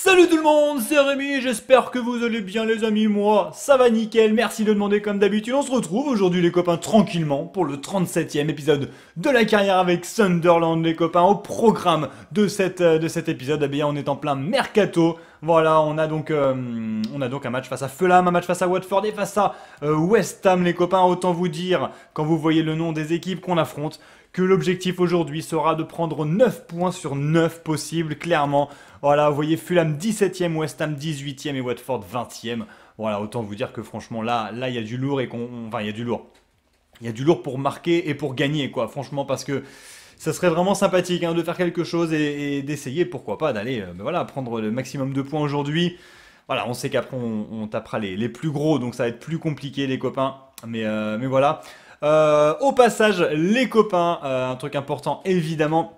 Salut tout le monde, c'est Rémi, j'espère que vous allez bien les amis, moi ça va nickel, merci de demander comme d'habitude. On se retrouve aujourd'hui les copains tranquillement pour le 37e épisode de la carrière avec Sunderland les copains. Au programme de cet épisode, eh bien on est en plein mercato. Voilà, on a donc un match face à Fulham, un match face à Watford et face à West Ham les copains. Autant vous dire, quand vous voyez le nom des équipes qu'on affronte, que l'objectif aujourd'hui sera de prendre 9 points sur 9 possibles, clairement. Voilà, vous voyez Fulham 17ème, West Ham 18ème et Watford 20ème. Voilà, autant vous dire que franchement là il y a du lourd enfin il y a du lourd. Il y a du lourd pour marquer et pour gagner quoi, franchement, parce que ça serait vraiment sympathique de faire quelque chose et d'essayer, pourquoi pas, d'aller voilà, prendre le maximum de points aujourd'hui. Voilà, on sait qu'après on tapera les plus gros, donc ça va être plus compliqué les copains. Mais voilà. Au passage, les copains, un truc important évidemment.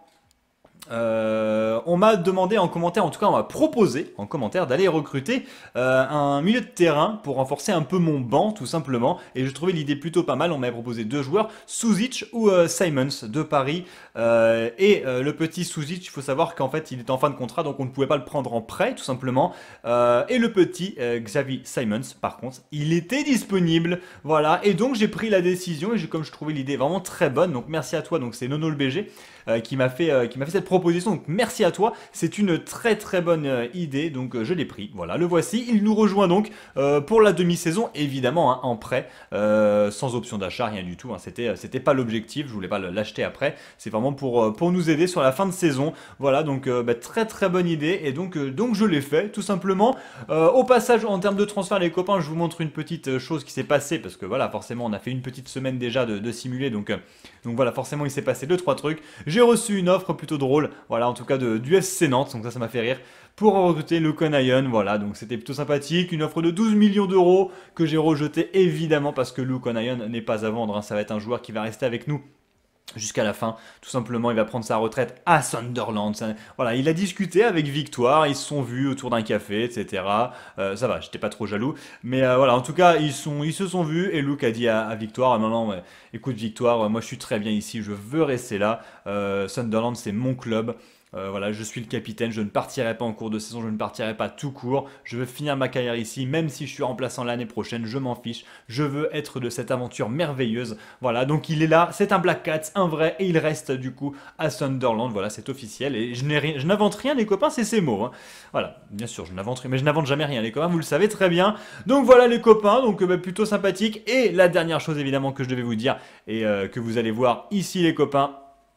On m'a demandé en commentaire, en tout cas on m'a proposé en commentaire d'aller recruter un milieu de terrain pour renforcer un peu mon banc tout simplement, et je trouvais l'idée plutôt pas mal. On m'avait proposé deux joueurs, Suzic ou Simons de Paris, le petit Suzic, il faut savoir qu'en fait il est en fin de contrat, donc on ne pouvait pas le prendre en prêt tout simplement, et le petit Xavi Simons par contre il était disponible, voilà, et donc j'ai pris la décision, et comme je trouvais l'idée vraiment très bonne, donc merci à toi, donc c'est Nono le BG qui m'a fait cette proposition, donc merci à toi, c'est une très très bonne idée, donc je l'ai pris, voilà, le voici, il nous rejoint donc pour la demi-saison, évidemment en prêt, sans option d'achat, rien du tout, c'était pas l'objectif, je voulais pas l'acheter après, c'est vraiment pour nous aider sur la fin de saison, voilà, donc très très bonne idée, et donc je l'ai fait, tout simplement. Au passage, en termes de transfert les copains, je vous montre une petite chose qui s'est passée, parce que voilà, forcément on a fait une petite semaine déjà de simuler, donc voilà, forcément il s'est passé 2-3 trucs. J'ai reçu une offre plutôt drôle, voilà, en tout cas du FC Nantes, donc ça m'a fait rire, pour recruter le Conayon, voilà, donc c'était plutôt sympathique, une offre de 12 millions d'euros que j'ai rejetée évidemment parce que le Conayon n'est pas à vendre, ça va être un joueur qui va rester avec nous jusqu'à la fin, tout simplement. Il va prendre sa retraite à Sunderland. Voilà, il a discuté avec Victoire, ils se sont vus autour d'un café, etc. Ça va, j'étais pas trop jaloux, mais voilà, en tout cas, ils se sont vus, et Luke a dit à Victoire, non, ouais, écoute Victoire, moi je suis très bien ici, je veux rester là, Sunderland c'est mon club. Voilà, je suis le capitaine, je ne partirai pas en cours de saison, je ne partirai pas tout court, je veux finir ma carrière ici, même si je suis remplaçant l'année prochaine, je m'en fiche, je veux être de cette aventure merveilleuse. Voilà, donc il est là, c'est un Black Cat, un vrai, et il reste du coup à Sunderland, voilà, c'est officiel, et je n'invente rien les copains, c'est ces mots. Voilà, bien sûr, je n'invente rien, mais je n'invente jamais rien les copains, vous le savez très bien. Donc voilà les copains, donc plutôt sympathique, et la dernière chose évidemment que je devais vous dire, et que vous allez voir ici les copains,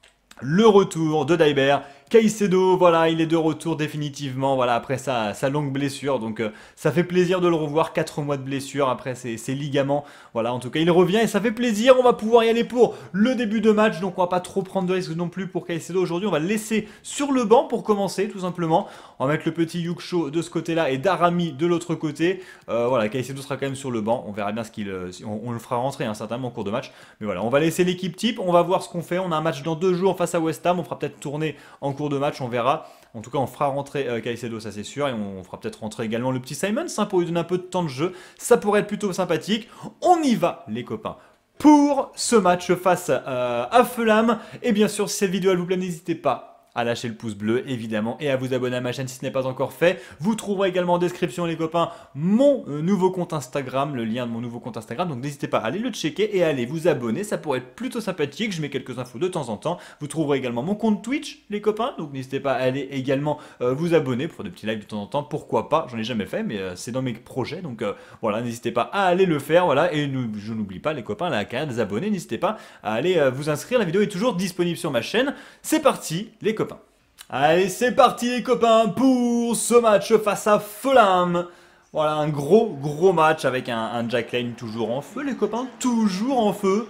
le retour de Daiber. Caicedo, voilà, il est de retour définitivement, voilà, après sa longue blessure, donc ça fait plaisir de le revoir, 4 mois de blessure après ses ligaments, voilà, en tout cas il revient et ça fait plaisir. On va pouvoir y aller pour le début de match, donc on va pas trop prendre de risques non plus pour Caicedo aujourd'hui, on va le laisser sur le banc pour commencer tout simplement, on va mettre le petit Yuksho de ce côté-là et Darami de l'autre côté, voilà, Caicedo sera quand même sur le banc, on verra bien on le fera rentrer certainement en cours de match, mais voilà, on va laisser l'équipe type, on va voir ce qu'on fait, on a un match dans 2 jours face à West Ham, on fera peut-être tourner en cours de match, on verra. En tout cas, on fera rentrer Caicedo, ça c'est sûr, et on fera peut-être rentrer également le petit Simons pour lui donner un peu de temps de jeu. Ça pourrait être plutôt sympathique. On y va, les copains, pour ce match face à Fulham. Et bien sûr, si cette vidéo elle vous plaît, n'hésitez pas à lâcher le pouce bleu évidemment et à vous abonner à ma chaîne si ce n'est pas encore fait. Vous trouverez également en description les copains mon nouveau compte Instagram, le lien de mon nouveau compte Instagram, donc n'hésitez pas à aller le checker et à aller vous abonner, ça pourrait être plutôt sympathique, je mets quelques infos de temps en temps. Vous trouverez également mon compte Twitch les copains, donc n'hésitez pas à aller également vous abonner pour des petits lives de temps en temps, pourquoi pas, j'en ai jamais fait mais c'est dans mes projets, donc voilà, n'hésitez pas à aller le faire, voilà, et je n'oublie pas les copains, la carrière des abonnés, n'hésitez pas à aller vous inscrire, la vidéo est toujours disponible sur ma chaîne. C'est parti les copains. Allez, c'est parti les copains pour ce match face à Fulham. Voilà, un gros match avec un Jack Lane toujours en feu les copains, toujours en feu.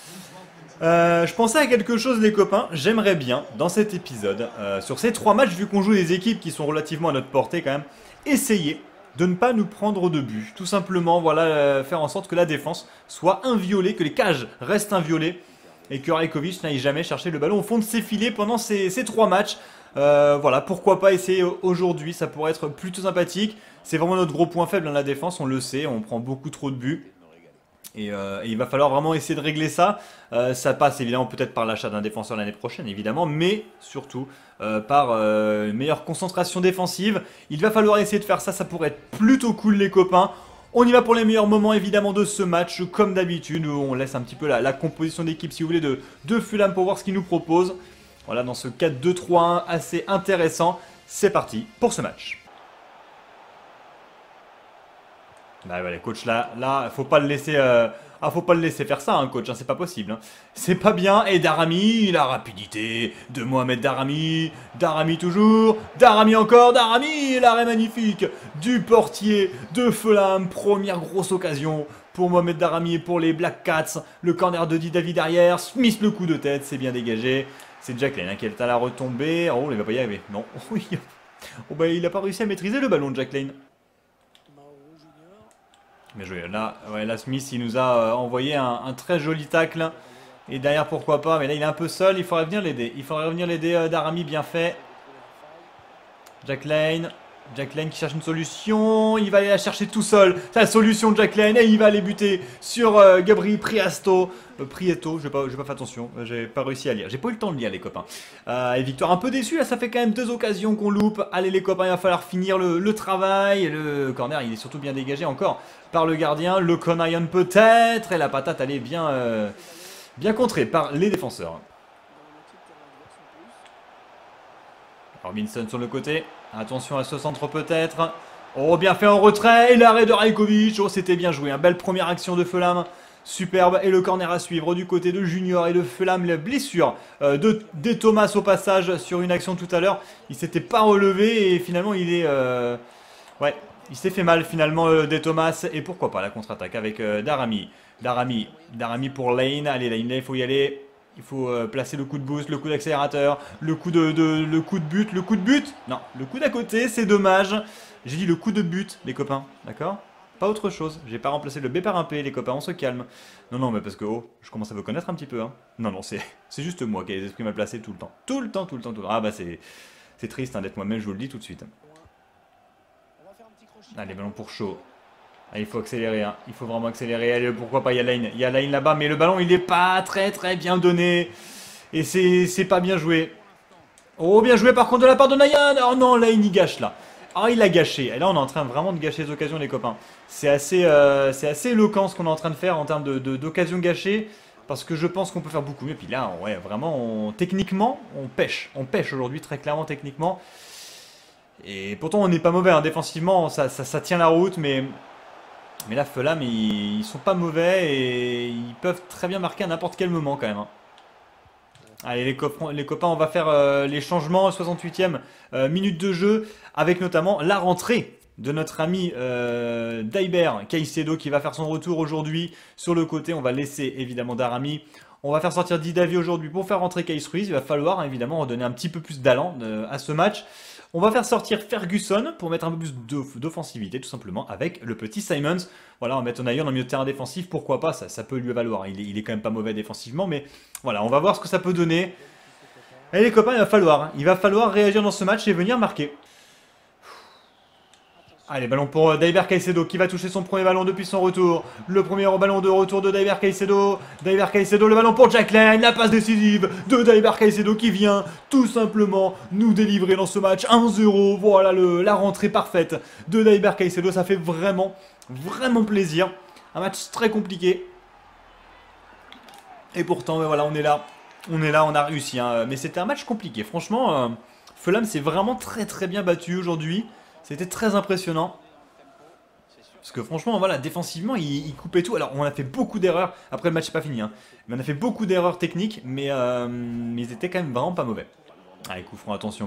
Je pensais à quelque chose les copains, j'aimerais bien dans cet épisode, sur ces 3 matchs, vu qu'on joue des équipes qui sont relativement à notre portée quand même, essayer de ne pas nous prendre de but. Tout simplement, voilà, faire en sorte que la défense soit inviolée, que les cages restent inviolées, et que Rajkovic n'aille jamais chercher le ballon au fond de ses filets pendant ces 3 matchs. Voilà, pourquoi pas essayer aujourd'hui, ça pourrait être plutôt sympathique. C'est vraiment notre gros point faible dans la défense, on le sait, on prend beaucoup trop de buts. Et il va falloir vraiment essayer de régler ça. Ça passe évidemment peut-être par l'achat d'un défenseur l'année prochaine, évidemment, mais surtout par une meilleure concentration défensive. Il va falloir essayer de faire ça, ça pourrait être plutôt cool les copains. On y va pour les meilleurs moments évidemment de ce match, comme d'habitude, où on laisse un petit peu la composition d'équipe, si vous voulez, de Fulham pour voir ce qu'il nous propose. Voilà, dans ce 4-2-3-1 assez intéressant. C'est parti pour ce match. Bah ouais, coach, là, faut pas le laisser, faut pas le laisser faire ça, hein, coach, hein, c'est pas possible. Hein. C'est pas bien. Et Daramy, la rapidité de Mohamed Daramy, Daramy toujours, Daramy encore, Daramy, l'arrêt magnifique du portier de Fulham. Première grosse occasion pour Mohamed Daramy et pour les Black Cats. Le corner de David derrière, Smith le coup de tête, c'est bien dégagé. C'est Jack Lane hein, qui est à la retombée. Oh, il va pas y arriver. Non, oui. Oh, bah, il a pas réussi à maîtriser le ballon de Jack Lane. Bien joué. Là, ouais, là, Smith, il nous a envoyé un très joli tacle. Et derrière, pourquoi pas. Mais là, il est un peu seul. Il faudrait venir l'aider. Il faudrait venir l'aider. Daramy, bien fait. Jack Lane. Jack Lane qui cherche une solution. Il va aller la chercher tout seul. C'est la solution de Jack Lane. Et il va aller buter sur Gabri Prieto. Prieto, je vais pas fait attention. J'ai pas réussi à lire. J'ai pas eu le temps de lire, les copains. Et victoire un peu déçue. Là, ça fait quand même 2 occasions qu'on loupe. Allez, les copains, il va falloir finir le travail. Le corner, il est surtout bien dégagé encore par le gardien. Le Conayon peut-être. Et la patate, elle est bien, bien contrée par les défenseurs. Robinson sur le côté. Attention à ce centre peut-être. Oh, bien fait en retrait. Et l'arrêt de Rajkovic. Oh, c'était bien joué. Belle première action de Fulham. Superbe. Et le corner à suivre du côté de Junior et de Fulham. La blessure de Thomas au passage sur une action tout à l'heure. Il s'était pas relevé et finalement il est... Ouais, il s'est fait mal finalement des Thomas. Et pourquoi pas la contre-attaque avec Daramy. Daramy pour Lane. Allez Lane, là il faut y aller. Il faut placer le coup de boost, le coup d'accélérateur, le coup de but. Non, le coup d'à côté, c'est dommage. J'ai dit le coup de but, les copains, d'accord? Pas autre chose. J'ai pas remplacé le B par un P, les copains, on se calme. Non, mais parce que, oh, je commence à vous connaître un petit peu, hein. Non, c'est juste moi qui ai les esprits mal placés tout le temps. Tout le temps. Ah bah c'est triste hein, d'être moi-même, je vous le dis tout de suite. Allez, ballon pour Shaw. Ah, il faut accélérer, hein. Il faut vraiment accélérer. Allez, pourquoi pas, il y a Lane là-bas, mais le ballon il est pas très bien donné. Et c'est pas bien joué. Oh, bien joué par contre de la part de Nayan. Oh non, Lane il gâche là. Oh, il a gâché. Et là on est en train vraiment de gâcher les occasions les copains. C'est assez éloquent ce qu'on est en train de faire en termes d'occasions gâchées. Parce que je pense qu'on peut faire beaucoup mieux. Puis là, ouais, vraiment, techniquement, on pêche. On pêche aujourd'hui très clairement techniquement. Et pourtant on n'est pas mauvais, hein. Défensivement ça tient la route, mais là, Fulham, ils sont pas mauvais et ils peuvent très bien marquer à n'importe quel moment quand même. Hein. Allez, les copains, on va faire les changements. 68e minute de jeu, avec notamment la rentrée de notre ami Daiber Caicedo qui va faire son retour aujourd'hui sur le côté. On va laisser évidemment Daramy. On va faire sortir Didavi aujourd'hui pour faire rentrer Kais Ruiz. Il va falloir évidemment redonner un petit peu plus d'allant à ce match. On va faire sortir Ferguson pour mettre un peu plus d'offensivité tout simplement avec le petit Simons. Voilà, on va mettre Nayan en milieu de terrain défensif, pourquoi pas, ça peut lui valoir. Il est quand même pas mauvais défensivement, mais voilà, on va voir ce que ça peut donner. Et les copains, il va falloir réagir dans ce match et venir marquer. Allez, ballon pour Daiber Caicedo qui va toucher son premier ballon depuis son retour. Le premier ballon de retour de Daiber Caicedo. Daiber Caicedo, le ballon pour Jack Lane. La passe décisive de Daiber Caicedo qui vient tout simplement nous délivrer dans ce match 1-0. Voilà la rentrée parfaite de Daiber Caicedo. Ça fait vraiment plaisir. Un match très compliqué. Et pourtant, voilà, on est là. On a réussi. Hein. Mais c'était un match compliqué. Franchement, Fulham s'est vraiment très bien battu aujourd'hui. C'était très impressionnant. Parce que franchement, voilà, défensivement, il coupait tout. Alors, on a fait beaucoup d'erreurs. Après, le match n'est pas fini. Hein. Mais on a fait beaucoup d'erreurs techniques. Mais ils étaient quand même vraiment pas mauvais. Allez, coup franc, attention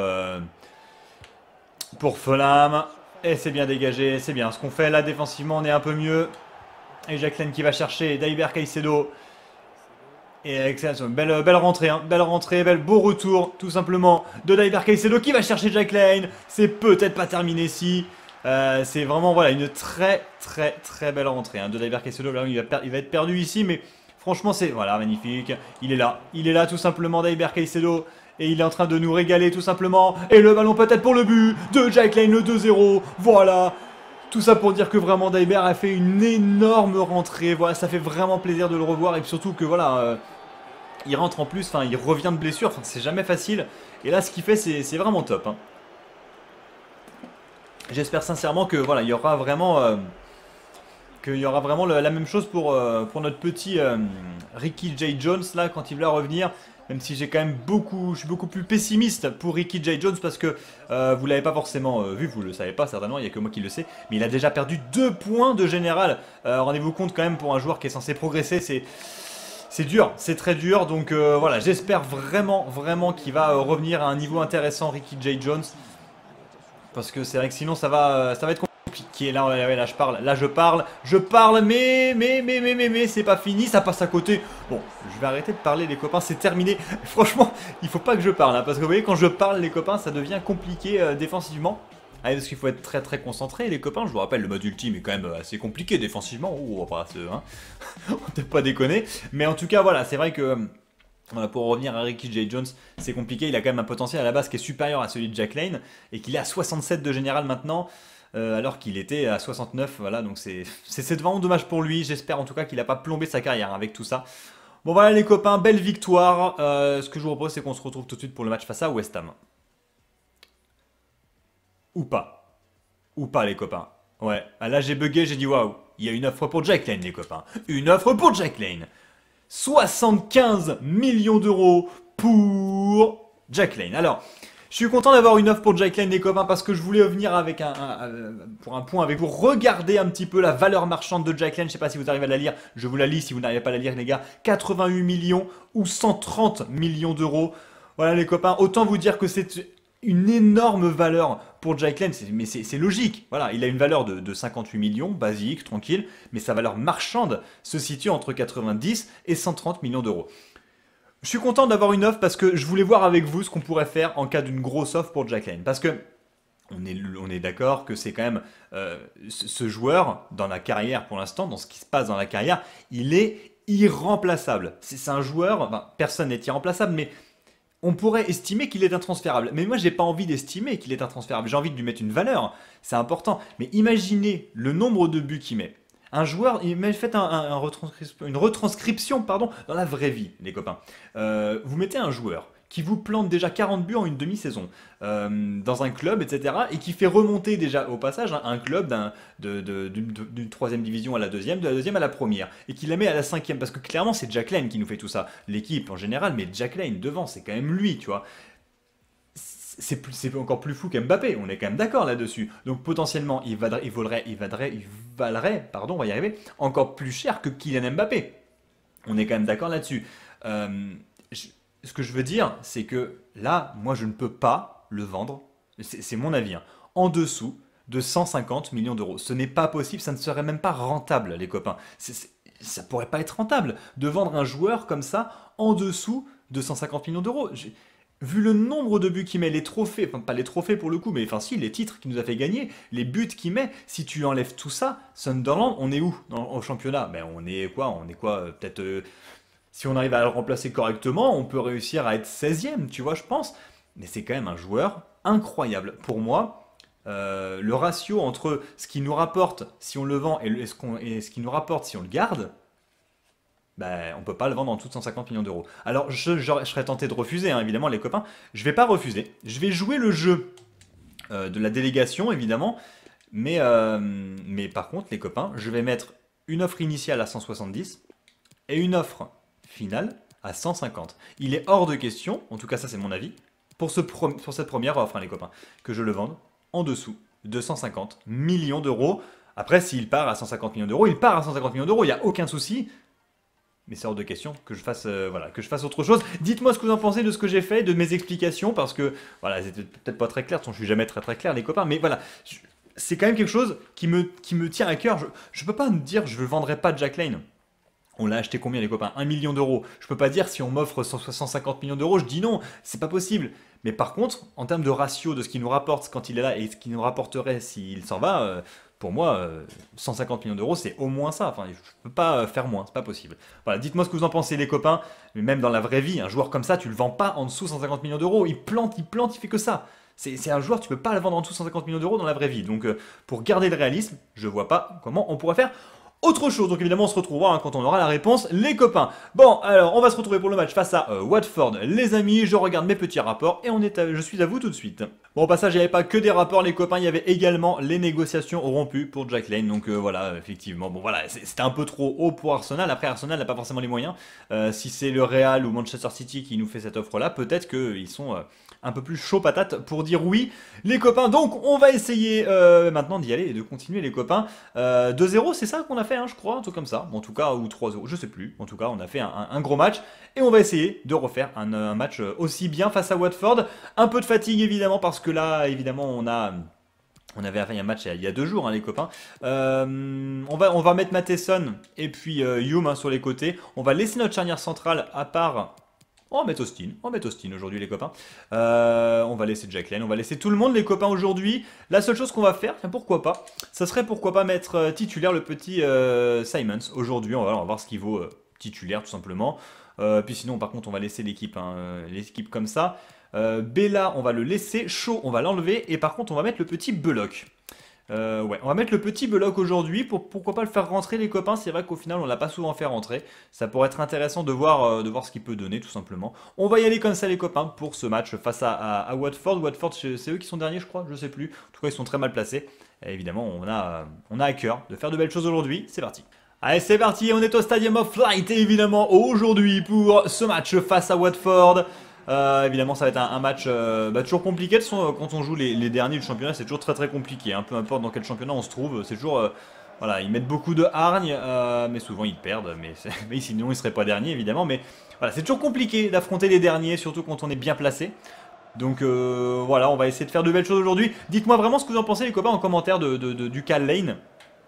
pour Fulham. Et c'est bien dégagé. C'est bien. Ce qu'on fait là, défensivement, on est un peu mieux. Et Jack Lane qui va chercher Daiber Caicedo. Et excellent, belle rentrée, hein. Beau retour, tout simplement, de Daiber Caicedo qui va chercher Jack Lane. C'est peut-être pas terminé si. C'est vraiment voilà, une très belle rentrée hein, de Daiber Caicedo. Là, il va être perdu ici, mais franchement, c'est voilà, magnifique. Il est là tout simplement, Daiber Caicedo. Et il est en train de nous régaler tout simplement. Et le ballon peut-être pour le but de Jack Lane, le 2-0. Voilà. Tout ça pour dire que vraiment Daiber a fait une énorme rentrée. Voilà, ça fait vraiment plaisir de le revoir. Et puis surtout que voilà, il rentre en plus, enfin il revient de blessure. Enfin c'est jamais facile. Et là ce qu'il fait c'est vraiment top. Hein. J'espère sincèrement que voilà, il y aura vraiment... la même chose pour notre petit Ricky J. Jones là quand il va revenir. Même si j'ai quand même je suis beaucoup plus pessimiste pour Ricky J. Jones parce que vous l'avez pas forcément vu, vous le savez pas certainement, il n'y a que moi qui le sais. Mais il a déjà perdu 2 points de général. Rendez-vous compte quand même pour un joueur qui est censé progresser, c'est dur, c'est très dur. Donc voilà, j'espère vraiment qu'il va revenir à un niveau intéressant Ricky J. Jones. Parce que c'est vrai que sinon ça va être compliqué. Là, ouais, là je parle, mais c'est pas fini, ça passe à côté. Bon, je vais arrêter de parler les copains, c'est terminé. Franchement, il faut pas que je parle, hein, parce que vous voyez, quand je parle les copains, ça devient compliqué défensivement. Allez, parce qu'il faut être très concentré les copains. Je vous rappelle, le mode ultime est quand même assez compliqué défensivement. Oh, bah, hein. On peut pas déconner. Mais en tout cas, voilà, c'est vrai que... Voilà, pour revenir à Ricky J. Jones, c'est compliqué, il a quand même un potentiel à la base qui est supérieur à celui de Jack Lane, et qu'il est à 67 de général maintenant, alors qu'il était à 69, voilà, donc c'est vraiment dommage pour lui, j'espère en tout cas qu'il n'a pas plombé sa carrière avec tout ça. Bon voilà les copains, belle victoire, ce que je vous propose c'est qu'on se retrouve tout de suite pour le match face à West Ham. Ou pas les copains. Ouais, là j'ai bugué, j'ai dit waouh, il y a une offre pour Jack Lane les copains, une offre pour Jack Lane. 75 millions d'euros pour Jack Lane. Alors, je suis content d'avoir une offre pour Jack Lane les copains parce que je voulais venir avec pour un point avec vous. Regardez un petit peu la valeur marchande de Jack Lane. Je ne sais pas si vous arrivez à la lire. Je vous la lis si vous n'arrivez pas à la lire les gars. 88 millions ou 130 millions d'euros. Voilà les copains. Autant vous dire que c'est une énorme valeur pour Jack Lane, mais c'est logique. Voilà, il a une valeur de 58 millions, basique, tranquille, mais sa valeur marchande se situe entre 90 et 130 millions d'euros. Je suis content d'avoir une offre parce que je voulais voir avec vous ce qu'on pourrait faire en cas d'une grosse offre pour Jack Lane. Parce que on est d'accord que c'est quand même ce joueur, dans la carrière pour l'instant, dans ce qui se passe dans la carrière, il est irremplaçable. C'est un joueur, enfin, personne n'est irremplaçable, mais on pourrait estimer qu'il est intransférable. Mais moi, j'ai pas envie d'estimer qu'il est intransférable. J'ai envie de lui mettre une valeur. C'est important. Mais imaginez le nombre de buts qu'il met. Un joueur, faites une retranscription pardon, dans la vraie vie, les copains. Vous mettez un joueur qui vous plante déjà 40 buts en une demi-saison dans un club, etc. et qui fait remonter déjà au passage un club d'une troisième division à la deuxième, de la deuxième à la première, et qui la met à la cinquième, parce que clairement c'est Jack Lane qui nous fait tout ça. L'équipe en général, mais Jack Lane devant, c'est quand même lui, tu vois. C'est encore plus fou qu'Mbappé, on est quand même d'accord là-dessus. Donc potentiellement, il valerait, pardon, on va y arriver, encore plus cher que Kylian Mbappé. On est quand même d'accord là-dessus. Ce que je veux dire, c'est que là, moi, je ne peux pas le vendre, c'est mon avis, hein, en dessous de 150 millions d'euros. Ce n'est pas possible, ça ne serait même pas rentable, les copains. Ça pourrait pas être rentable de vendre un joueur comme ça en dessous de 150 millions d'euros. Vu le nombre de buts qu'il met, les trophées, enfin pas les trophées pour le coup, mais enfin si, les titres qu'il nous a fait gagner, les buts qu'il met, si tu enlèves tout ça, Sunderland, on est où au championnat? Ben on est quoi peut-être... si on arrive à le remplacer correctement, on peut réussir à être 16e, tu vois, je pense. Mais c'est quand même un joueur incroyable. Pour moi, le ratio entre ce qu'il nous rapporte si on le vend et ce qu'il nous rapporte si on le garde, ben, on ne peut pas le vendre en dessous de 150 millions d'euros. Alors, je serais tenté de refuser, hein, évidemment, les copains. Je ne vais pas refuser. Je vais jouer le jeu de la délégation, évidemment. Mais par contre, les copains, je vais mettre une offre initiale à 170 et une offre finale à 150. Il est hors de question, en tout cas ça c'est mon avis, pour cette première offre, hein, les copains, que je le vende en dessous de 150 millions d'euros. Après, s'il part à 150 millions d'euros, il part à 150 millions d'euros, il n'y a aucun souci. Mais c'est hors de question que je fasse, que je fasse autre chose. Dites-moi ce que vous en pensez de ce que j'ai fait, de mes explications, parce que, voilà, c'était peut-être pas très clair, je suis jamais très clair, les copains, mais voilà, c'est quand même quelque chose qui me tient à cœur. Je peux pas me dire, je ne vendrai pas Jack Lane. On l'a acheté combien les copains? 1 million d'euros. Je peux pas dire si on m'offre 150 millions d'euros, je dis non, c'est pas possible. Mais par contre, en termes de ratio de ce qu'il nous rapporte quand il est là et ce qu'il nous rapporterait s'il s'en va, pour moi, 150 millions d'euros, c'est au moins ça. Enfin, je peux pas faire moins, c'est pas possible. Voilà, dites-moi ce que vous en pensez les copains. Mais même dans la vraie vie, un joueur comme ça, tu le vends pas en dessous de 150 millions d'euros. Il plante, il fait que ça. C'est un joueur, tu peux pas le vendre en dessous de 150 millions d'euros dans la vraie vie. Donc pour garder le réalisme, je vois pas comment on pourrait faire autre chose. Donc évidemment on se retrouvera hein, quand on aura la réponse, les copains. Bon, alors on va se retrouver pour le match face à Watford, les amis. Je regarde mes petits rapports et je suis à vous tout de suite. Bon, au passage, il n'y avait pas que des rapports, les copains, il y avait également les négociations rompues pour Jack Lane. Donc voilà, effectivement, bon voilà, c'était un peu trop haut pour Arsenal. Après, Arsenal n'a pas forcément les moyens. Si c'est le Real ou Manchester City qui nous fait cette offre-là, peut-être qu'ils sont un peu plus chaud patate pour dire oui, les copains. Donc on va essayer maintenant d'y aller et de continuer, les copains. 2-0, c'est ça qu'on a fait, hein, je crois, un truc comme ça. Bon, en tout cas, ou 3-0, je sais plus. En tout cas, on a fait un gros match et on va essayer de refaire un match aussi bien face à Watford. Un peu de fatigue évidemment parce que là, évidemment, on avait fait un match il y a 2 jours, hein, les copains. On va mettre Matheson et puis Hume hein, sur les côtés. On va laisser notre charnière centrale à part. On va mettre Austin aujourd'hui, les copains. On va laisser Jack Lane, on va laisser tout le monde, les copains, aujourd'hui. La seule chose qu'on va faire, pourquoi pas, ça serait pourquoi pas mettre titulaire le petit Simons aujourd'hui. On va voir ce qu'il vaut titulaire, tout simplement. Puis sinon, par contre, on va laisser l'équipe hein, l'équipe comme ça. Bella, on va le laisser. Shaw, on va l'enlever. Et par contre, on va mettre le petit Belloc. Ouais, on va mettre le petit Belloc aujourd'hui pour pourquoi pas le faire rentrer, les copains. C'est vrai qu'au final on l'a pas souvent fait rentrer. Ça pourrait être intéressant de voir ce qu'il peut donner, tout simplement. On va y aller comme ça, les copains, pour ce match face à Watford. Watford, c'est eux qui sont derniers, je crois, je sais plus. En tout cas, ils sont très mal placés. Et évidemment, on a à cœur de faire de belles choses aujourd'hui. C'est parti. Allez, c'est parti, on est au Stadium of Light, évidemment, aujourd'hui pour ce match face à Watford. Évidemment, ça va être un match toujours compliqué. Quand on joue les derniers du championnat, c'est toujours très compliqué. Hein. Peu importe dans quel championnat on se trouve, c'est toujours. Voilà, ils mettent beaucoup de hargne, mais souvent ils perdent. Mais sinon, ils ne seraient pas derniers, évidemment. Mais voilà, c'est toujours compliqué d'affronter les derniers, surtout quand on est bien placé. Donc voilà, on va essayer de faire de belles choses aujourd'hui. Dites-moi vraiment ce que vous en pensez, les copains, en commentaire du Cal Lane.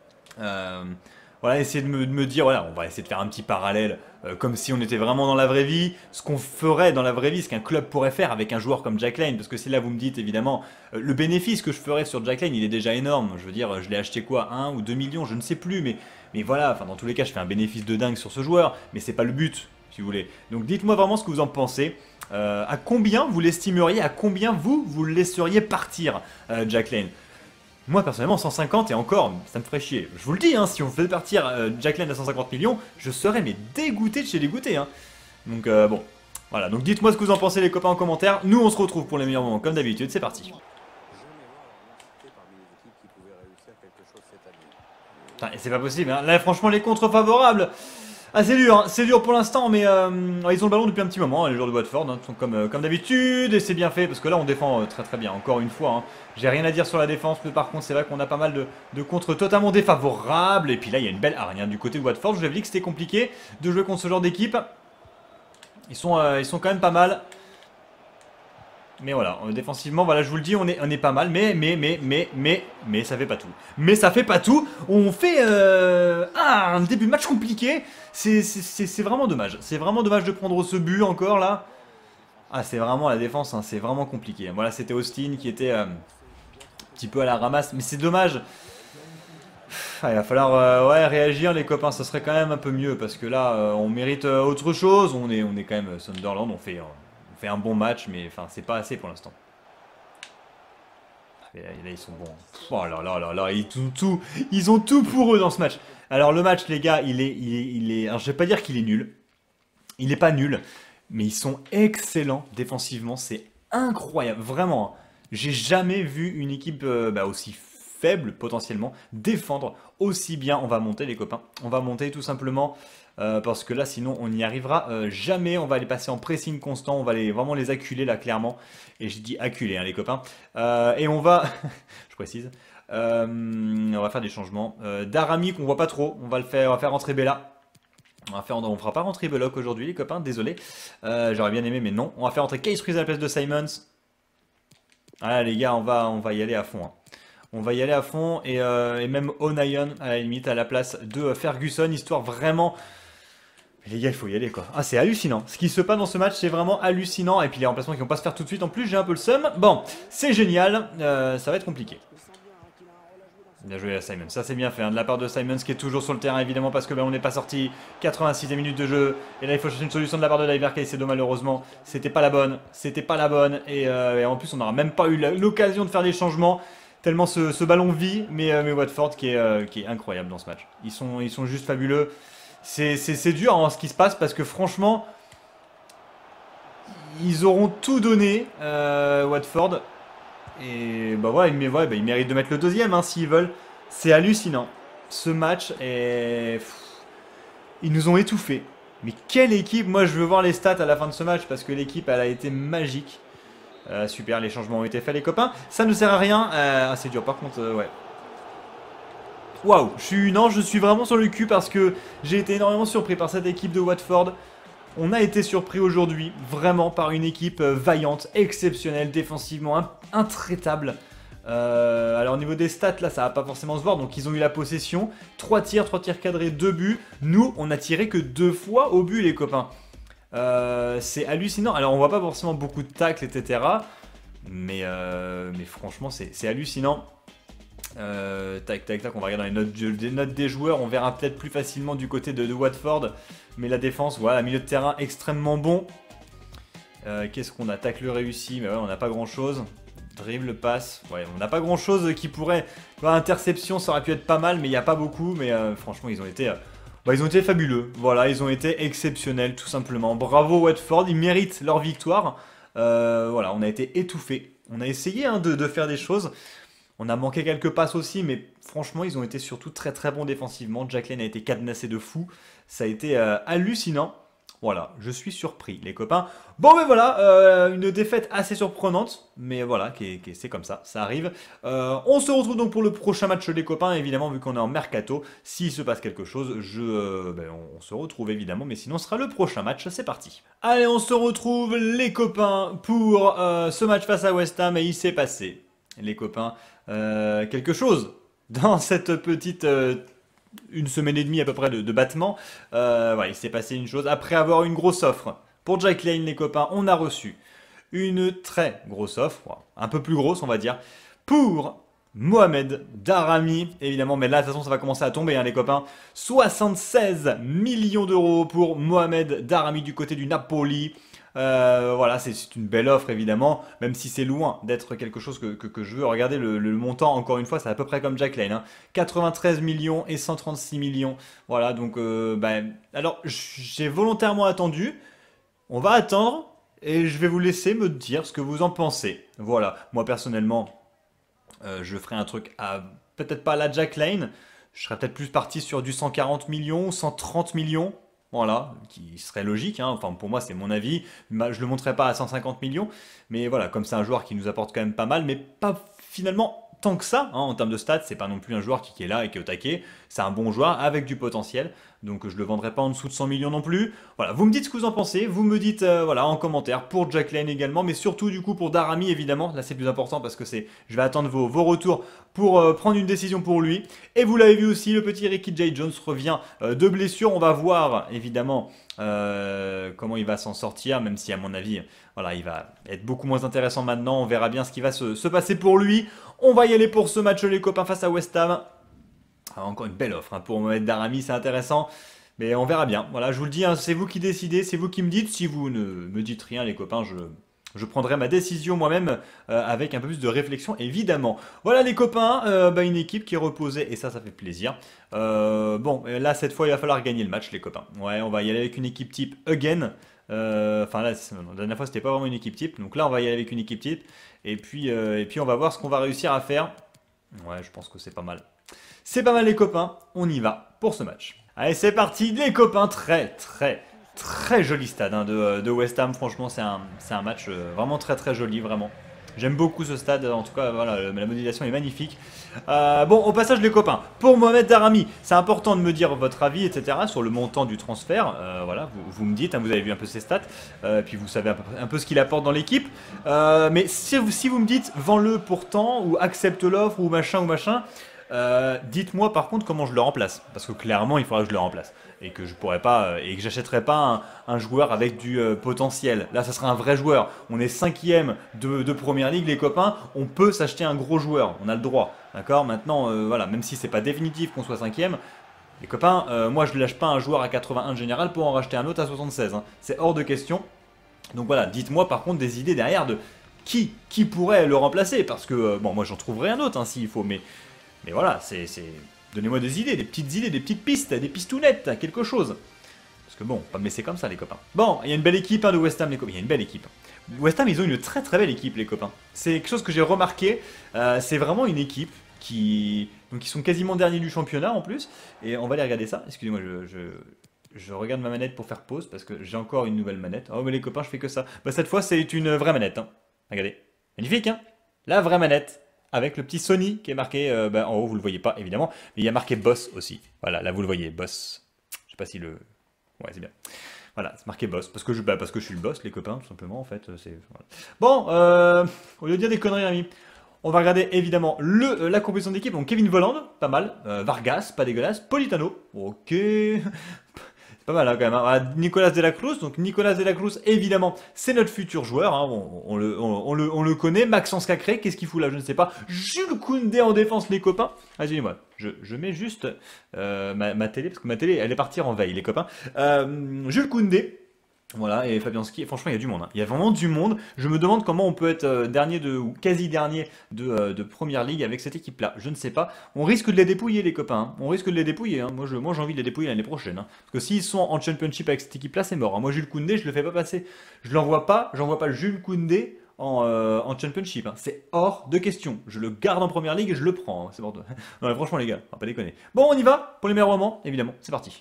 Voilà, essayez de me dire, voilà, on va essayer de faire un petit parallèle, comme si on était vraiment dans la vraie vie, ce qu'on ferait dans la vraie vie, ce qu'un club pourrait faire avec un joueur comme Jack Lane, parce que c'est là vous me dites, évidemment, le bénéfice que je ferais sur Jack Lane, il est déjà énorme. Je veux dire, je l'ai acheté quoi, 1 ou 2 millions, je ne sais plus, mais voilà, enfin dans tous les cas, je fais un bénéfice de dingue sur ce joueur, mais c'est pas le but, si vous voulez. Donc dites-moi vraiment ce que vous en pensez. À combien vous l'estimeriez, à combien vous le laisseriez partir, Jack Lane? Moi personnellement 150 et encore ça me ferait chier. Je vous le dis hein, si on faisait partir Jack Lane à 150 millions, je serais mais dégoûté de chez dégoûté hein. Donc bon, voilà, donc dites-moi ce que vous en pensez, les copains, en commentaire. Nous on se retrouve pour les meilleurs moments comme d'habitude, c'est parti. Putain, c'est pas possible hein. Là franchement les contres favorables. Ah c'est dur pour l'instant, mais ils ont le ballon depuis un petit moment, hein, les joueurs de Watford, hein, sont comme d'habitude, et c'est bien fait, parce que là on défend très bien, encore une fois, hein. J'ai rien à dire sur la défense, mais par contre c'est vrai qu'on a pas mal de contres totalement défavorables, et puis là il y a une belle hargne hein, du côté de Watford. Je vous avais dit que c'était compliqué de jouer contre ce genre d'équipe, ils sont quand même pas mal. Mais voilà, défensivement, voilà, je vous le dis, on est pas mal, mais ça fait pas tout. Mais ça fait pas tout. On fait un début de match compliqué. C'est vraiment dommage. C'est vraiment dommage de prendre ce but encore là. Ah, c'est vraiment la défense, hein, c'est vraiment compliqué. Voilà, c'était Austin qui était un petit peu à la ramasse, mais c'est dommage. Ah, il va falloir ouais, réagir, les copains, ça serait quand même un peu mieux parce que là, on mérite autre chose. On est quand même Sunderland, on fait un bon match, mais enfin, c'est pas assez pour l'instant. Là, ils sont bons. Oh là, ils ont tout pour eux dans ce match. Alors, le match, les gars, il est. Alors, je vais pas dire qu'il est nul. Il est pas nul, mais ils sont excellents défensivement. C'est incroyable, vraiment. J'ai jamais vu une équipe aussi faible, potentiellement, défendre aussi bien. On va monter, les copains. On va monter tout simplement. Parce que là sinon on n'y arrivera jamais. On va les passer en pressing constant, on va vraiment les acculer là clairement. Et je dis acculer hein, les copains. Et on va, je précise, on va faire des changements. Darami qu'on voit pas trop, on va faire rentrer Bella. On fera pas rentrer Belloc aujourd'hui les copains, désolé. J'aurais bien aimé mais non. On va faire rentrer Case Freeze à la place de Simons. Voilà les gars, on va y aller à fond hein. On va y aller à fond et même O'Neill à la limite à la place de Ferguson, histoire vraiment. Les gars, il faut y aller quoi. Ah, c'est hallucinant. Ce qui se passe dans ce match, c'est vraiment hallucinant. Et puis les remplacements qui vont pas se faire tout de suite en plus, j'ai un peu le seum. Bon, c'est génial. Ça va être compliqué. Bien joué à Simon, ça c'est bien fait de la part de Simons qui est toujours sur le terrain évidemment parce que on n'est pas sorti. 86e minute de jeu et là il faut chercher une solution de la part de Diver Caicedo malheureusement. C'était pas la bonne, et en plus on n'aura même pas eu l'occasion de faire des changements tellement ce ballon vit, mais Watford qui est incroyable dans ce match. Ils sont juste fabuleux. C'est dur ce qui se passe parce que franchement ils auront tout donné Watford. Et bah ouais, ils méritent de mettre le deuxième s'ils veulent. C'est hallucinant. Ce match est... Ils nous ont étouffés. Mais quelle équipe! Moi je veux voir les stats à la fin de ce match parce que l'équipe elle a été magique. Super, les changements ont été faits les copains. Ça ne sert à rien. C'est dur par contre, ouais. Waouh, je suis vraiment sur le cul parce que j'ai été énormément surpris par cette équipe de Watford. On a été surpris aujourd'hui, vraiment, par une équipe vaillante, exceptionnelle, défensivement intraitable. Alors au niveau des stats, là, ça va pas forcément se voir. Donc ils ont eu la possession, 3 tirs cadrés, 2 buts. Nous, on a tiré que 2 fois au but, les copains. C'est hallucinant. Alors on voit pas forcément beaucoup de tacles, etc. Mais franchement, c'est hallucinant. Tac, on va regarder dans les notes des joueurs. On verra peut-être plus facilement du côté de Watford. Mais la défense, voilà, milieu de terrain extrêmement bon. Qu'est-ce qu'on a? Tacle réussi, mais ouais, on n'a pas grand-chose. Dribble, passe, ouais, on n'a pas grand-chose qui pourrait... interception, ça aurait pu être pas mal, mais il n'y a pas beaucoup. Mais franchement, ils ont été fabuleux. Voilà, ils ont été exceptionnels, tout simplement. Bravo Watford, ils méritent leur victoire. Voilà, on a été étouffés. On a essayé de faire des choses. On a manqué quelques passes aussi, mais franchement, ils ont été surtout très très bons défensivement. Jack Lane a été cadenassé de fou. Ça a été hallucinant. Voilà, je suis surpris, les copains. Bon, mais voilà, une défaite assez surprenante. Mais voilà, c'est comme ça, ça arrive. On se retrouve donc pour le prochain match, les copains. Évidemment, vu qu'on est en mercato, s'il se passe quelque chose, on se retrouve évidemment. Mais sinon, ce sera le prochain match. C'est parti. Allez, on se retrouve, les copains, pour ce match face à West Ham. Et il s'est passé, les copains, quelque chose dans cette petite... une semaine et demie à peu près de battement. Ouais, il s'est passé une chose. Après avoir une grosse offre pour Jack Lane, les copains, on a reçu une très grosse offre, un peu plus grosse on va dire, pour Mohamed Daramy, évidemment, mais là de toute façon ça va commencer à tomber les copains. 76 millions d'euros pour Mohamed Daramy du côté du Napoli. Voilà, c'est une belle offre évidemment, même si c'est loin d'être quelque chose que je veux. Regardez le montant, encore une fois, c'est à peu près comme Jack Lane. 93 millions et 136 millions. Voilà, donc, alors j'ai volontairement attendu. On va attendre et je vais vous laisser me dire ce que vous en pensez. Voilà, moi personnellement, je ferai un truc à peut-être pas la Jack Lane. Je serais peut-être plus parti sur du 140 millions, 130 millions. Voilà, qui serait logique, enfin pour moi c'est mon avis, je le montrerai pas à 150 millions, mais voilà, comme c'est un joueur qui nous apporte quand même pas mal, mais pas finalement tant que ça, en termes de stats, c'est pas non plus un joueur qui est là et qui est au taquet, c'est un bon joueur avec du potentiel, donc je le vendrai pas en dessous de 100 millions non plus. Voilà, vous me dites ce que vous en pensez, vous me dites voilà, en commentaire pour Jack Lane également, mais surtout du coup pour Daramy évidemment, là c'est plus important parce que je vais attendre vos retours pour prendre une décision pour lui. Et vous l'avez vu aussi, le petit Ricky J. Jones revient de blessure, on va voir évidemment comment il va s'en sortir, même si à mon avis, voilà, il va être beaucoup moins intéressant maintenant, on verra bien ce qui va se passer pour lui. On va y aller pour ce match les copains face à West Ham. Encore une belle offre pour Mohamed Daramy, c'est intéressant. Mais on verra bien. Voilà, je vous le dis, c'est vous qui décidez, c'est vous qui me dites. Si vous ne me dites rien, les copains, je prendrai ma décision moi-même avec un peu plus de réflexion, évidemment. Voilà, les copains, une équipe qui est reposée et ça fait plaisir. Bon, là, cette fois, il va falloir gagner le match, les copains. Ouais, on va y aller avec une équipe type again. Enfin, là, la dernière fois, c'était pas vraiment une équipe type. Donc là, on va y aller avec une équipe type. Et puis on va voir ce qu'on va réussir à faire. Ouais, je pense que c'est pas mal. C'est pas mal les copains, on y va pour ce match. Allez, c'est parti les copains, très joli stade de West Ham, franchement c'est un match vraiment très joli, vraiment. J'aime beaucoup ce stade, en tout cas voilà, la modélisation est magnifique. Bon, au passage les copains, pour Mohamed Daramy, c'est important de me dire votre avis, etc. sur le montant du transfert. Voilà, vous me dites, vous avez vu un peu ses stats, puis vous savez un peu ce qu'il apporte dans l'équipe. Mais si vous me dites, vends-le pour tant, ou accepte l'offre, ou machin, Dites-moi par contre comment je le remplace, parce que clairement il faudra que je le remplace et que je pourrais pas et que j'achèterai pas un joueur avec du potentiel. Là, ça sera un vrai joueur. On est cinquième de Première Ligue, les copains. On peut s'acheter un gros joueur. On a le droit, d'accord. Maintenant, voilà, même si c'est pas définitif qu'on soit cinquième, les copains, moi je ne lâche pas un joueur à 81 de général pour en racheter un autre à 76. Hein. C'est hors de question. Donc voilà, dites-moi par contre des idées derrière de qui pourrait le remplacer, parce que bon, moi j'en trouverai un autre hein, s'il faut, mais voilà, donnez-moi des idées, des petites pistes, des pistounettes, quelque chose. Parce que bon, pas me laisser comme ça les copains. Bon, il y a une belle équipe hein, de West Ham les copains, il y a une belle équipe. West Ham ils ont une très très belle équipe les copains. C'est quelque chose que j'ai remarqué, c'est vraiment une équipe donc ils sont quasiment derniers du championnat en plus, et on va aller regarder ça, excusez-moi je regarde ma manette pour faire pause parce que j'ai encore une nouvelle manette. Oh mais les copains je fais que ça. Bah cette fois c'est une vraie manette hein. Regardez, magnifique hein. La vraie manette. Avec le petit Sony qui est marqué en haut, vous le voyez pas évidemment, mais il y a marqué Boss aussi. Voilà, là vous le voyez, Boss. Je sais pas si le... Ouais, c'est bien. Voilà, c'est marqué Boss, parce que je suis le boss, les copains, tout simplement, en fait. Voilà. Bon, au lieu de dire des conneries, amis, on va regarder évidemment la composition d'équipe. Donc Kevin Volland, pas mal. Vargas, pas dégueulasse. Politano, ok. Pas mal hein, quand même. Hein. Nicolas de la Cruz, donc Nicolas de la Cruz, évidemment, c'est notre futur joueur. Hein. On le connaît. Maxence Cacré, qu'est-ce qu'il fout là? Je ne sais pas. Jules Koundé en défense, les copains. Excusez-moi, je mets juste ma télé, parce que ma télé, elle est partie en veille, les copains. Jules Koundé. Voilà, et Fabianski, franchement, il y a du monde. Hein. Il y a vraiment du monde. Je me demande comment on peut être dernier ou quasi dernier de Première Ligue avec cette équipe-là. Je ne sais pas. On risque de les dépouiller, les copains. Hein. On risque de les dépouiller. Hein. Moi, j'ai envie de les dépouiller l'année prochaine. Hein. Parce que s'ils sont en Championship avec cette équipe-là, c'est mort. Hein. Moi, Jules Koundé, je le fais pas passer. Je l'envoie pas. J'envoie pas le Jules Koundé en Championship. Hein. C'est hors de question. Je le garde en Première Ligue et je le prends. Hein. C'est bon. Non, mais franchement, les gars, on va pas déconner. Bon, on y va pour les meilleurs moments, évidemment. C'est parti.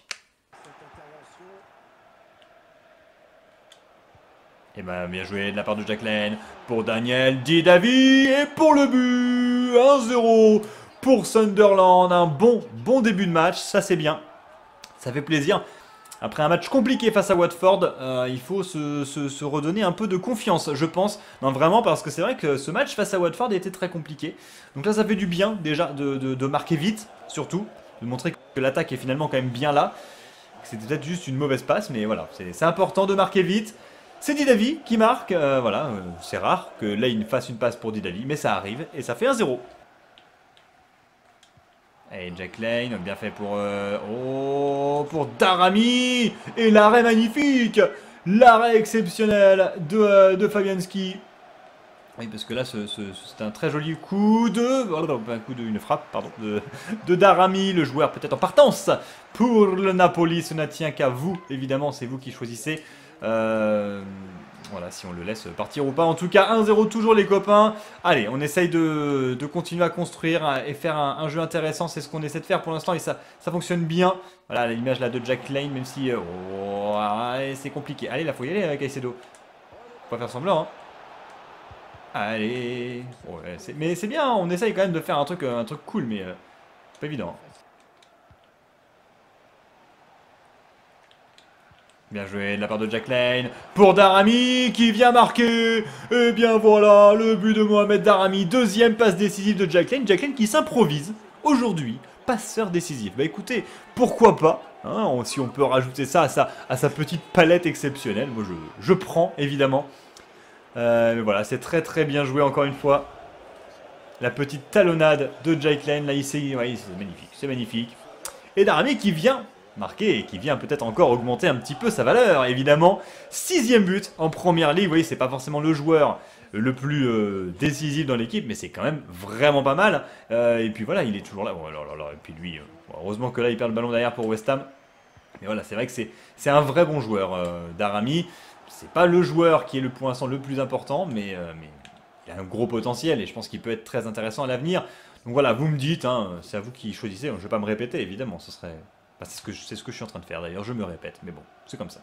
Et ben bien joué de la part de Jack Lane pour Daniel Didavi et pour le but 1-0 pour Sunderland. Un bon début de match, ça c'est bien, ça fait plaisir. Après un match compliqué face à Watford, il faut se redonner un peu de confiance, je pense. Non, vraiment, parce que c'est vrai que ce match face à Watford était très compliqué. Donc là, ça fait du bien déjà de marquer vite, surtout, de montrer que l'attaque est finalement quand même bien là. C'était peut-être juste une mauvaise passe, mais voilà, c'est important de marquer vite. C'est Didavi qui marque, voilà, c'est rare que Lane fasse une passe pour Didavi, mais ça arrive et ça fait 1-0. Et Jack Lane, bien fait pour Daramy. Et l'arrêt magnifique, l'arrêt exceptionnel de Fabianski. Oui, parce que là, c'est un très joli coup une frappe, pardon, de Daramy, le joueur peut-être en partance pour le Napoli. Ce n'a tient qu'à vous, évidemment, c'est vous qui choisissez. Voilà, si on le laisse partir ou pas. En tout cas, 1-0 toujours les copains. Allez, on essaye de continuer à construire et faire un jeu intéressant. C'est ce qu'on essaie de faire pour l'instant et ça fonctionne bien. Voilà, l'image là de Jack Lane, même si c'est compliqué. Allez, là, faut y aller avec Caicedo. Faut pas faire semblant, hein. Allez. Ouais, mais c'est bien, on essaye quand même de faire un truc cool, mais c'est pas évident. Bien joué de la part de Jack Lane pour Daramy qui vient marquer. Et bien voilà, le but de Mohamed Daramy. Deuxième passe décisive de Jack Lane. Jack Lane qui s'improvise aujourd'hui passeur décisif. Bah écoutez, pourquoi pas hein, si on peut rajouter ça à sa petite palette exceptionnelle. Moi je prends évidemment. Mais voilà, c'est très bien joué encore une fois. La petite talonnade de Jack Lane. Là ici, ouais, c'est magnifique. C'est magnifique. Et Daramy qui vient marqué et qui vient peut-être encore augmenter un petit peu sa valeur, évidemment. 6e but en Première Ligue, vous voyez, c'est pas forcément le joueur le plus décisif dans l'équipe, mais c'est quand même vraiment pas mal. Et puis voilà, il est toujours là. Oh là là, et puis lui, heureusement que là, il perd le ballon derrière pour West Ham. Mais voilà, c'est vrai que c'est un vrai bon joueur, Daramy. C'est pas le joueur qui est pour l'instant le plus important, mais il a un gros potentiel et je pense qu'il peut être très intéressant à l'avenir. Donc voilà, vous me dites, hein, c'est à vous qui choisissez. Je ne vais pas me répéter, évidemment, ce serait... Enfin, c'est ce que je suis en train de faire d'ailleurs, je me répète, mais bon, c'est comme ça.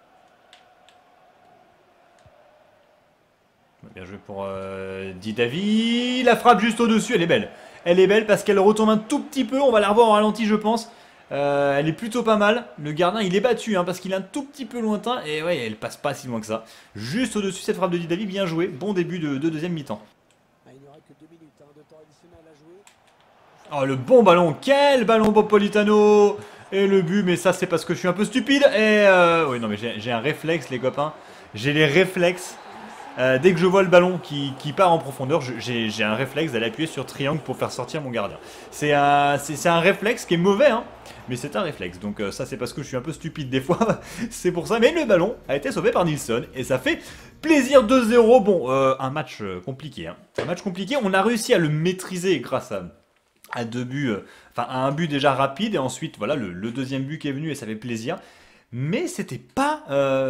Bien joué pour Didavi. La frappe juste au-dessus, elle est belle. Elle est belle parce qu'elle retombe un tout petit peu, on va la revoir en ralenti je pense. Elle est plutôt pas mal. Le gardien il est battu hein, parce qu'il est un tout petit peu lointain et ouais, elle passe pas si loin que ça. Juste au-dessus cette frappe de Didavi, bien joué. Bon début de deuxième mi-temps. Oh, le bon ballon. Quel ballon Popolitano. Et le but, mais ça c'est parce que je suis un peu stupide. Et oui, non mais j'ai un réflexe les copains. J'ai les réflexes. Dès que je vois le ballon qui part en profondeur, j'ai un réflexe d'aller appuyer sur triangle pour faire sortir mon gardien. C'est un réflexe qui est mauvais, hein, mais c'est un réflexe. Donc ça c'est parce que je suis un peu stupide des fois, c'est pour ça. Mais le ballon a été sauvé par Nilsson et ça fait plaisir. 2-0. Bon, un match compliqué. Hein. Un match compliqué, on a réussi à le maîtriser grâce à deux buts, enfin à un but déjà rapide et ensuite voilà le deuxième but qui est venu et ça fait plaisir. Mais c'était pas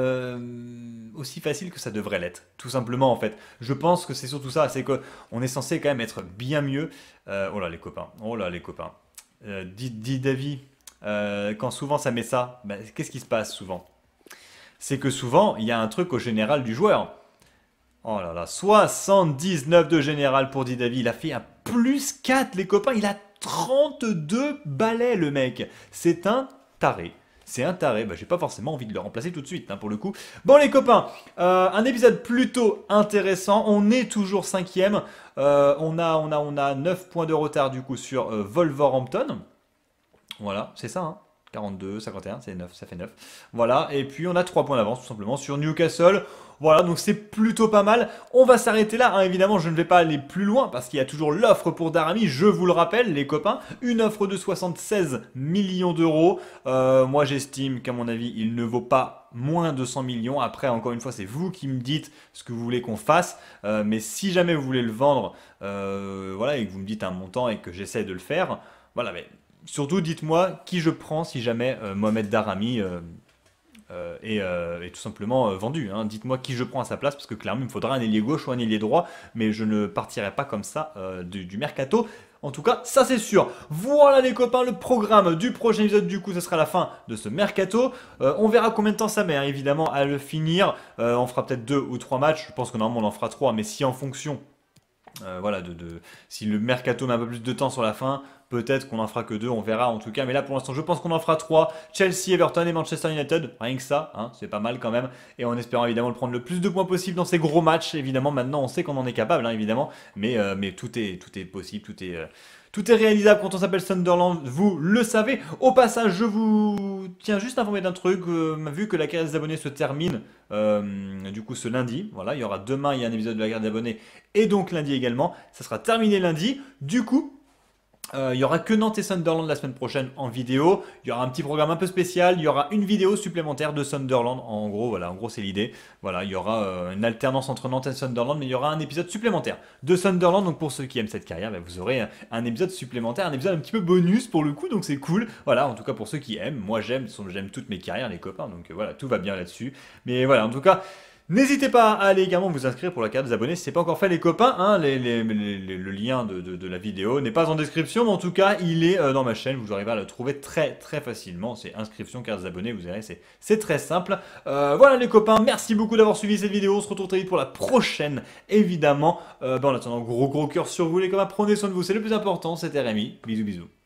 aussi facile que ça devrait l'être, tout simplement en fait. Je pense que c'est surtout ça, c'est qu'on est censé quand même être bien mieux. Oh là les copains, oh là les copains. Dit Davy, quand souvent ça met ça, bah, qu'est-ce qui se passe souvent? C'est que souvent il y a un truc au général du joueur. Oh là là, 79 de général pour Didavi. Il a fait un plus 4, les copains. Il a 32 balais, le mec. C'est un taré. C'est un taré. Bah, j'ai pas forcément envie de le remplacer tout de suite, hein, pour le coup. Bon, les copains, un épisode plutôt intéressant. On est toujours 5ème. On a 9 points de retard, du coup, sur Wolverhampton. Voilà, c'est ça, hein. 42, 51, c'est 9, ça fait 9. Voilà, et puis on a 3 points d'avance tout simplement sur Newcastle. Voilà, donc c'est plutôt pas mal. On va s'arrêter là, hein. Évidemment, je ne vais pas aller plus loin parce qu'il y a toujours l'offre pour Daramy, je vous le rappelle, les copains. Une offre de 76 millions d'euros. Moi, j'estime qu'à mon avis, il ne vaut pas moins de 100 millions. Après, encore une fois, c'est vous qui me dites ce que vous voulez qu'on fasse. Mais si jamais vous voulez le vendre, voilà, et que vous me dites un montant et que j'essaie de le faire, voilà, mais surtout, dites-moi qui je prends si jamais Mohamed Daramy est tout simplement vendu. Hein. Dites-moi qui je prends à sa place, parce que clairement, il me faudra un ailier gauche ou un ailier droit, mais je ne partirai pas comme ça du mercato. En tout cas, ça c'est sûr. Voilà les copains, le programme du prochain épisode, du coup, ce sera la fin de ce mercato. On verra combien de temps ça met, hein, évidemment, à le finir. On fera peut-être 2 ou 3 matchs. Je pense que normalement, on en fera 3, mais si en fonction... voilà, si le mercato met un peu plus de temps sur la fin, peut-être qu'on en fera que 2, on verra en tout cas. Mais là pour l'instant, je pense qu'on en fera 3. Chelsea, Everton et Manchester United, rien que ça, hein, c'est pas mal quand même. Et en espérant évidemment le prendre le plus de points possible dans ces gros matchs. Évidemment, maintenant on sait qu'on en est capable, hein, évidemment. Mais tout est possible, tout est réalisable quand on s'appelle Sunderland, vous le savez. Au passage, je vous tiens juste informé d'un truc, vu que la carrière des abonnés se termine, du coup ce lundi, voilà, il y aura demain, il y a un épisode de la carrière des abonnés, et donc lundi également, ça sera terminé lundi, du coup... il y aura que Nantes et Sunderland la semaine prochaine en vidéo. Il y aura un petit programme un peu spécial. Il y aura une vidéo supplémentaire de Sunderland. En gros, voilà, en gros c'est l'idée. Voilà, il y aura une alternance entre Nantes et Sunderland, mais il y aura un épisode supplémentaire de Sunderland. Donc pour ceux qui aiment cette carrière, bah, vous aurez un épisode supplémentaire, un épisode un petit peu bonus pour le coup. Donc c'est cool. Voilà, en tout cas pour ceux qui aiment. Moi j'aime toutes mes carrières, les copains. Donc voilà, tout va bien là-dessus. Mais voilà, en tout cas. N'hésitez pas à aller également vous inscrire pour la carte des abonnés si ce n'est pas encore fait les copains, hein, le lien de la vidéo n'est pas en description, mais en tout cas il est dans ma chaîne, vous arrivez à le trouver très très facilement, c'est inscription carte des abonnés, vous verrez c'est très simple. Voilà les copains, merci beaucoup d'avoir suivi cette vidéo, on se retrouve très vite pour la prochaine évidemment. En attendant, gros cœur sur vous les copains, prenez soin de vous, c'est le plus important, c'était Rémi, bisous bisous.